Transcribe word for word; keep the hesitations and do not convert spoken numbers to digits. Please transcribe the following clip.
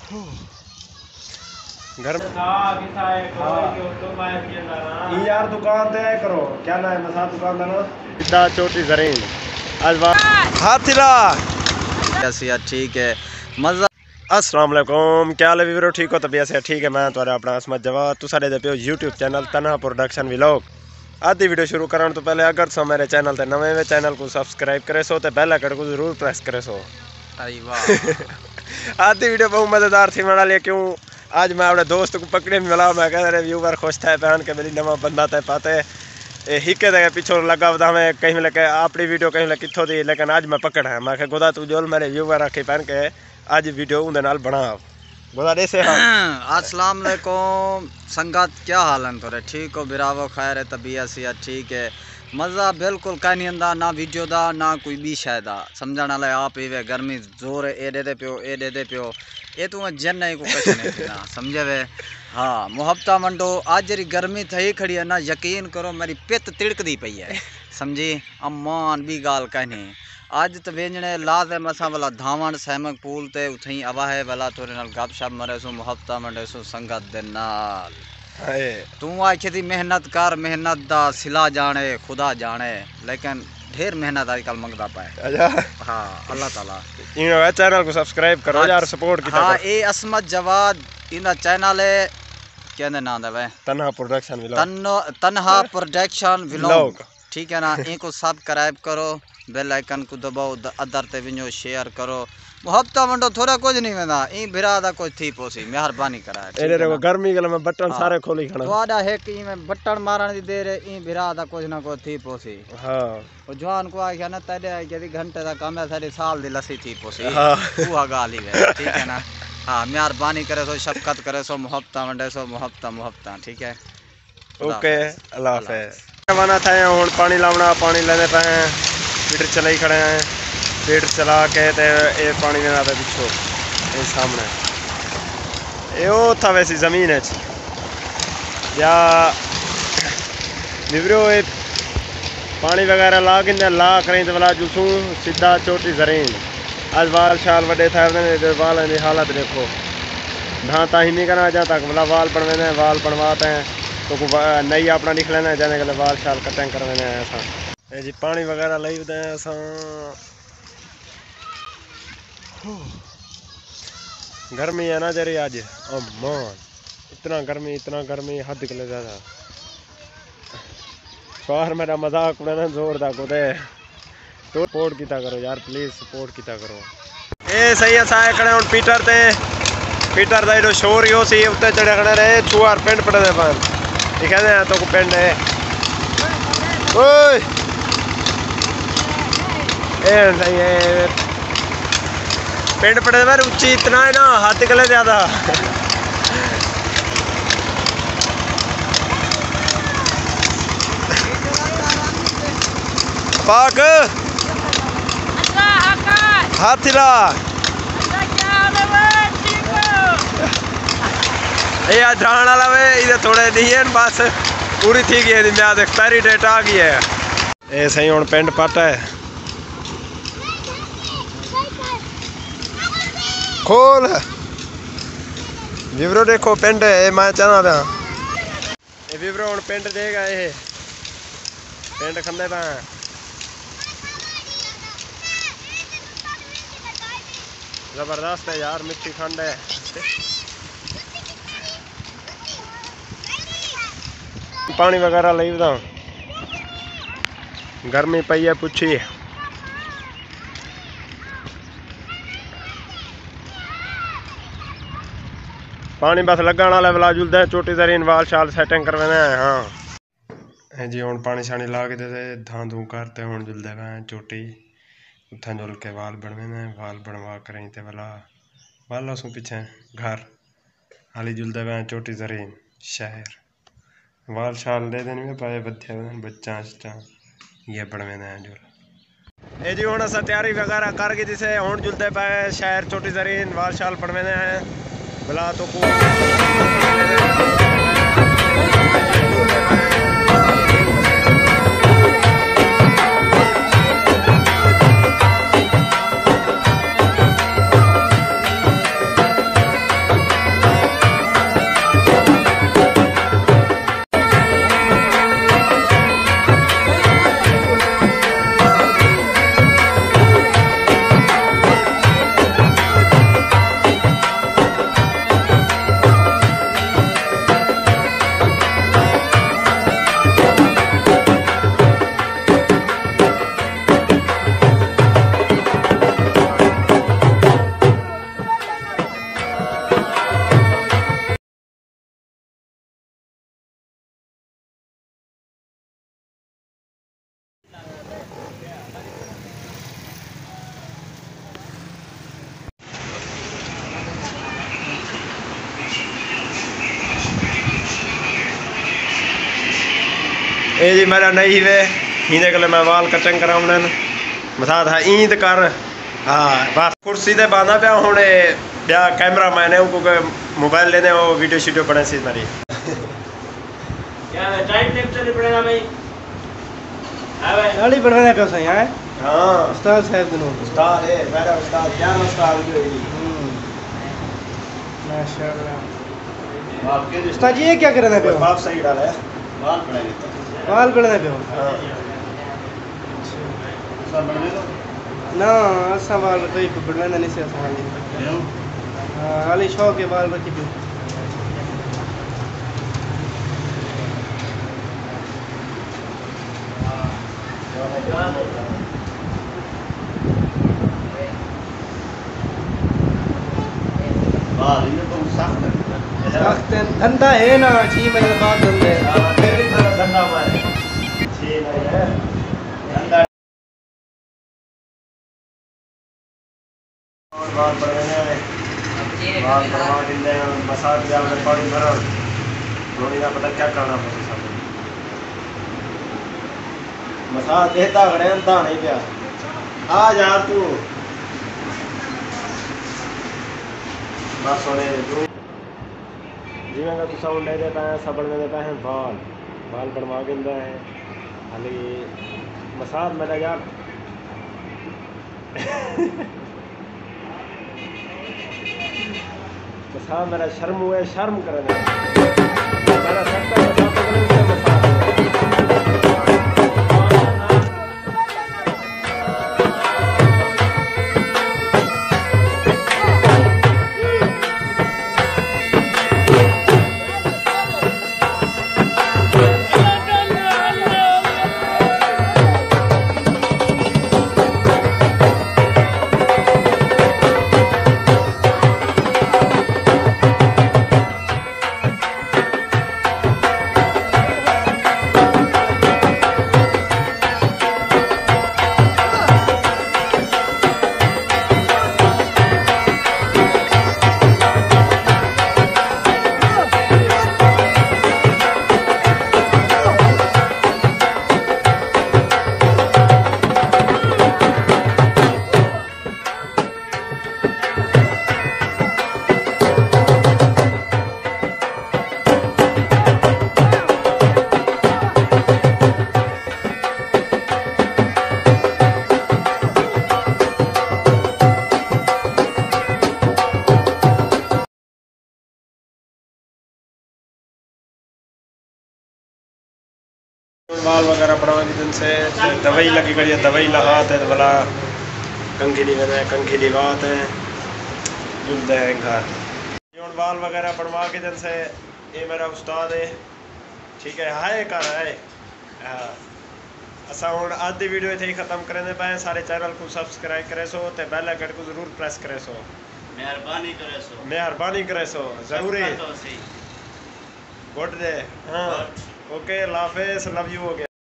घर में यार दुकान ते आए करो क्या ना है मसा दुकान का ना सीधा छोटी जरीन आज हाथिला कैसी ठीक है मजा। अस्सलाम वालेकुम क्या हाल है वीरो ठीक हो तबीयत से ठीक है मैं तुम्हारा अपना असमत जवाब तू साडे दे पियो YouTube channel Tanha production vlog आधी वीडियो शुरू करने तो पहले अगर सो मेरे चैनल ते नवे वे चैनल को सब्सक्राइब करे सो ते बेल आइकन को जरूर प्रेस करे सो। अरे वाह आधी वीडियो बहुत मज़ेदार थी बना लिया क्यों आज मैं अपने दोस्त को पकड़े मिला मैं कह रहे व्यूवर खुश था पहन के मेरी नवा बंदा थे पाते हिके दे पिछो लगा बता मैं कहीं लगे अपनी वीडियो कहीं लगे कितों थी लेकिन आज मैं पकड़ है मैं गुदा तू जोल मेरे व्यूवर रखी पहन के आज वीडियो उनके नाल बना गुदा ऐसे अस्सलाम वालेकुम संगत क्या हाल है तोरे ठीक हो बिरावो खैर है तबीयत से ठीक है मज़ा बिल्कुल कहीं नहीं आंदा ना वीडियो दा ना कोई भी शायद समझण वाले आप ही वे गर्मी जोर एडे दे पियो एडे दे पियो ये तू जन नहीं को कुछ नहीं पीना समझे वे हाँ मुहब्बता मंडो आज जरी गर्मी थई खड़ी है ना यकीन करो मेरी पित तिड़कदी पई है समझी अमान भी गाल कहीं आज तो वेंजने लाज़िम असां वाला धावण सहमक पूल ते उथई आवा है वाला तोरे नाल गपशप मरे सो मुहब्बता मंडे सो संगत दे नाल तू आखी थी मेहनत कर मेहनत दा सिला जाने खुदा जाने लेकिन ढेर मेहनत आजकल मंगदा पाए। अच्छा हाँ अल्लाह ताला इन चैनल को सब्सक्राइब करो यार सपोर्ट की हाँ ए असमत जवाद इना चैनल है क्या नाम है भाई तन्हा प्रोडक्शन व्लॉग तन्नो तन्हा प्रोडक्शन व्लॉग ठीक है ना इनको सब्सक्राइब करो बेल आइकन को दबाओ अदर ते विनो शेयर करो मुहब्बता मंडो थोड़ा कुछ नहीं वेंदा ई बिरा दा कोई थी पोसी मेहरबानी करा एरे रे गर्मी गल में बटन सारे खोली खणा तोड़ा है कि में बटन मारन दी देर ई बिरा दा कुछ ना कोई थी पोसी हां ओ जवान को आख्या ना तड़े के घंटे दा काम है सारे साल दी लसी थी पोसी वो गाली वे ठीक है ना हां मेहरबानी करे सो शफकत करे सो मुहब्बता मंडे सो मुहब्बता मुहब्बता ठीक है ओके अल्लाह हाफिज रवाना थे हुन पानी लावना पानी लेने पे मीटर चला ही खड़े हैं मीटर चला के ते ये पानी में आता पिछो ये सामने ये वो था वैसी ज़मीन है या निवरो ये पानी वगैरह ला के ला करें तो वाला जुसूं सीधा छोटी जरीन आज वाल शाल वडे था वाल की हालत देखो ढांता ही नहीं करना जहाँ तक वाला वाल बनवे हैं वाल बनवाते हैं तो नई अपना लिख लेना है जाने के वाल शाल कटिंग करवाने हैं ऐसा ये जी पानी वगैरह लाई दे ऐसा गर्मी है ना जरी आज अम्मान इतना गर्मी इतना गर्मी हद के ज़्यादा बाहर मेरा मजाक उड़ाना जोर दा को दे तो सपोर्ट किता करो यार प्लीज सपोर्ट किता करो ए सही है साए खड़े हुन पीटर ते पीटर दा जो शोर यो सी उत्ते चढ़े खड़े रहे छुआर पिंड पड़े दे पान ठीक है तो को पिंड है ओए ए सही है पिंड पड़े बार ऊंची इतना है ना हाथ गले ज्यादा पाक हाथिला ये आज जान वाला वे इधर थोड़े नहीं है बस पूरी थी गई है मैं एक्सपायरी डेट आ गई है ये सही हुन पिंड पट है खोल विवरो देखो पिंड है मैं चला पाया ये विवरो हुन पिंड देगा ये पिंड खंदे पा जबरदस्त है यार मिट्टी खंड है पानी वगैरह लाई बता गर्मी पई है पूछी पानी बस लगन वाला वाला जुलदा है छोटी जरीन वाल शाल सेटिंग करवाना है हाँ जी हुन पानी शानी ला के दे धां धूं करते हुन जुलदा है छोटी उथा जुल के वाल बनवाना है वाल बनवा करें ते वाला वाला सु पीछे घर हाली जुलदा है छोटी जरीन शहर वाल शाल दे देने में पाए बच्चे बच्चा अच्छा ये बनवाना है जुल ए जी हुन अस तैयारी वगैरह करके जिसे हुन जुलदे पाए शहर छोटी जरीन वाल शाल बनवाना है भला तो को ये जी मेरा नहीं वे हिंदे के मैं वाल कटिंग कराने मसा था ईद कर हाँ बस कुर्सी से बांधा पाया हूँ ब्याह कैमरा मैन है उनको मोबाइल लेने वो वीडियो शीडियो बने सी मेरी क्या टाइम टेप चली पड़ेगा भाई गाड़ी बढ़वाना क्यों सही है हाँ उस्ताद साहब दिनों उस्ताद है मेरा उस्ताद क्या उस्ताद जो है माशाल्लाह उस्ताद जी ये क्या कर रहे हैं बाप सही डाला है बाल पड़ेंगे तो बाल बढ़ने पे हो हाँ सब बढ़ने दो ना ऐसा बाल कोई बढ़वाना नहीं से ऐसा हाल क्यों हाँ हाली शौक के बाल रखी भी बाल इन्हें तो सख्त है सख्त धंधा है ना छह महीने बाद धंधे धंधा मारे छह नहीं है धंधा और बाल बढ़ने बाल बढ़वा दिंदे मसाज जा में पानी भरा रोनी का पता क्या करना पड़ता सब मसाज देता खड़े अंधा नहीं पिया आ यार तू बस होने जिवें का तुसा उन्ने देता है सब बढ़ने देता है बाल बाल बढ़वा दिंदा है हाली मसाज मेरा यार मसाज मेरा शर्म हुए शर्म कर दे मेरा सकता है मसाज करे उससे मसाज बाल वगैरह बढ़वा के दिन से दवाई लगी करी है दवाई लगाते है भला कंघी लगाते हैं कंघी लगाते हैं जुलते हैं घर ये बाल वगैरह बढ़वा के दिन से ये मेरा उस्ताद है ठीक है हाय कर है हाँ असा हूँ आज की वीडियो इतने ही खत्म करने पाए सारे चैनल को सब्सक्राइब करे सो ते बेल आइकन को जरूर प्रेस करे सो मेहरबानी करे सो मेहरबानी करे सो जरूरी तो सही गुड डे हाँ ओके अल्लाह हाफिज़ लव यू हो गया।